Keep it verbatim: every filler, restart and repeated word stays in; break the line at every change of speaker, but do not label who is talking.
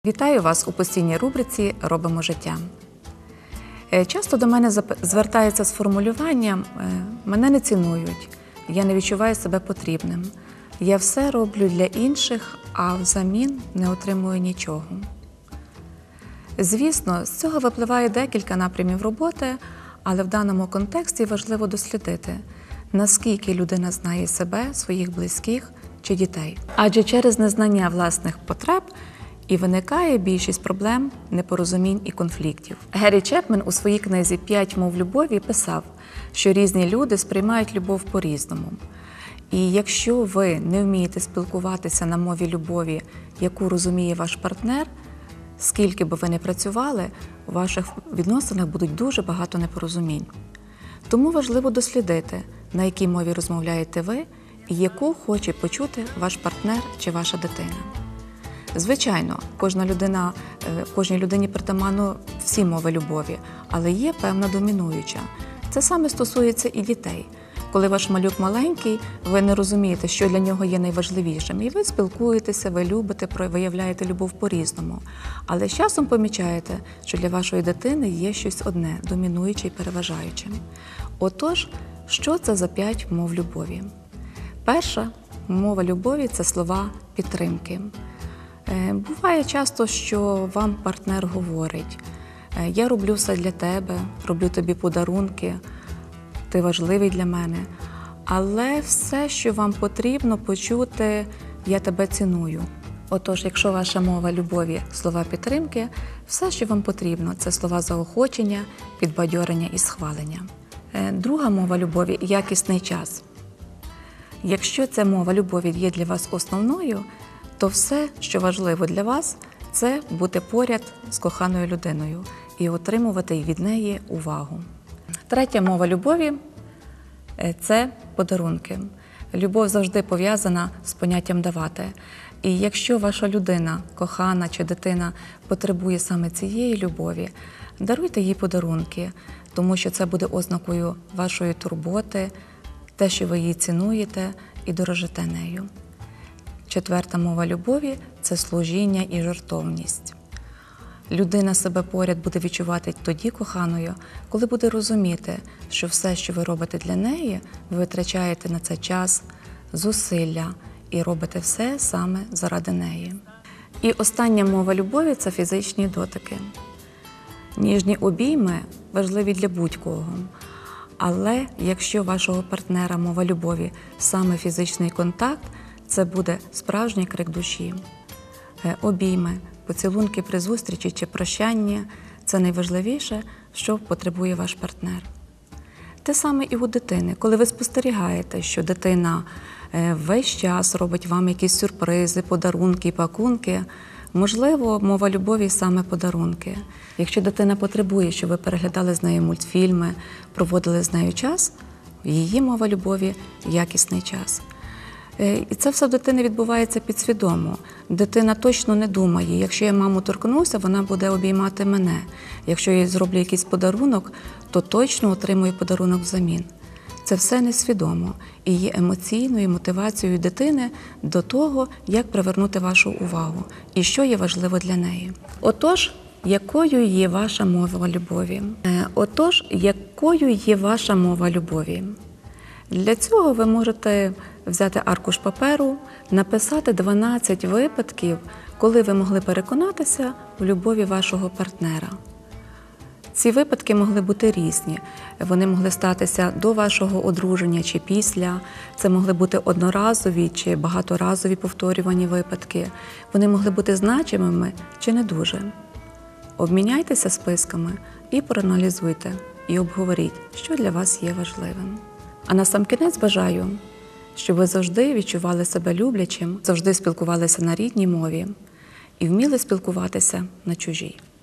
Вітаю вас у постійній рубриці «Робимо життя». Часто до мене звертаються з формулюванням «мене не цінують, я не відчуваю себе потрібним, я все роблю для інших, а взамін не отримую нічого». Звісно, з цього випливає декілька напрямів роботи, але в даному контексті важливо дослідити, наскільки людина знає себе, своїх близьких чи дітей. Адже через незнання власних потреб і виникає більшість проблем, непорозумінь і конфліктів. Гері Чепмен у своїй книзі «П'ять мов любові» писав, що різні люди сприймають любов по-різному. І якщо ви не вмієте спілкуватися на мові любові, яку розуміє ваш партнер, скільки би ви не працювали, у ваших відносинах будуть дуже багато непорозумінь. Тому важливо дослідити, на якій мові розмовляєте ви і яку хоче почути ваш партнер чи ваша дитина. Звичайно, кожна людина, кожній людині притаманно всі мови любові, але є певна домінуюча. Це саме стосується і дітей. Коли ваш малюк маленький, ви не розумієте, що для нього є найважливішим. І ви спілкуєтеся, ви любите, виявляєте любов по-різному. Але з часом помічаєте, що для вашої дитини є щось одне, домінуюче і переважаюче. Отож, що це за п'ять мов любові? Перша мова любові – це слова підтримки. Буває часто, що вам партнер говорить: «Я роблю все для тебе, роблю тобі подарунки, ти важливий для мене». Але все, що вам потрібно почути: «Я тебе ціную». Отож, якщо ваша мова любові – слова підтримки, все, що вам потрібно – це слова заохочення, підбадьорення і схвалення. Друга мова любові – якісний час. Якщо ця мова любові є для вас основною, то все, що важливо для вас, це бути поряд з коханою людиною і отримувати від неї увагу. Третя мова любові – це подарунки. Любов завжди пов'язана з поняттям «давати». І якщо ваша людина, кохана чи дитина, потребує саме цієї любові, даруйте їй подарунки, тому що це буде ознакою вашої турботи, те, що ви її цінуєте і дорожите нею. Четверта мова любові – це служіння і жертовність. Людина себе поряд буде відчувати тоді коханою, коли буде розуміти, що все, що ви робите для неї, ви витрачаєте на це час, зусилля і робите все саме заради неї. І остання мова любові – це фізичні дотики. Ніжні обійми важливі для будь-кого. Але якщо вашого партнера мова любові саме фізичний контакт, це буде справжній крик душі. Обійми, поцілунки при зустрічі чи прощанні – це найважливіше, що потребує ваш партнер. Те саме і у дитини. Коли ви спостерігаєте, що дитина весь час робить вам якісь сюрпризи, подарунки, пакунки, можливо, мова любові саме подарунки. Якщо дитина потребує, щоб ви переглядали з нею мультфільми, проводили з нею час, її мова любові – якісний час. І це все в дитини відбувається підсвідомо. Дитина точно не думає: якщо я маму торкнуся, вона буде обіймати мене. Якщо я їй зроблю якийсь подарунок, то точно отримую подарунок взамін. Це все несвідомо і є емоційною мотивацією дитини до того, як привернути вашу увагу і що є важливо для неї. Отож, якою є ваша мова любові? Отож, якою є ваша мова любові? Для цього ви можете взяти аркуш паперу, написати дванадцять випадків, коли ви могли переконатися в любові вашого партнера. Ці випадки могли бути різні. Вони могли статися до вашого одруження чи після. Це могли бути одноразові чи багаторазові повторювані випадки. Вони могли бути значимими чи не дуже. Обміняйтеся списками і проаналізуйте, і обговоріть, що для вас є важливим. А насамкінець бажаю, щоб ви завжди відчували себе люблячим, завжди спілкувалися на рідній мові і вміли спілкуватися на чужій.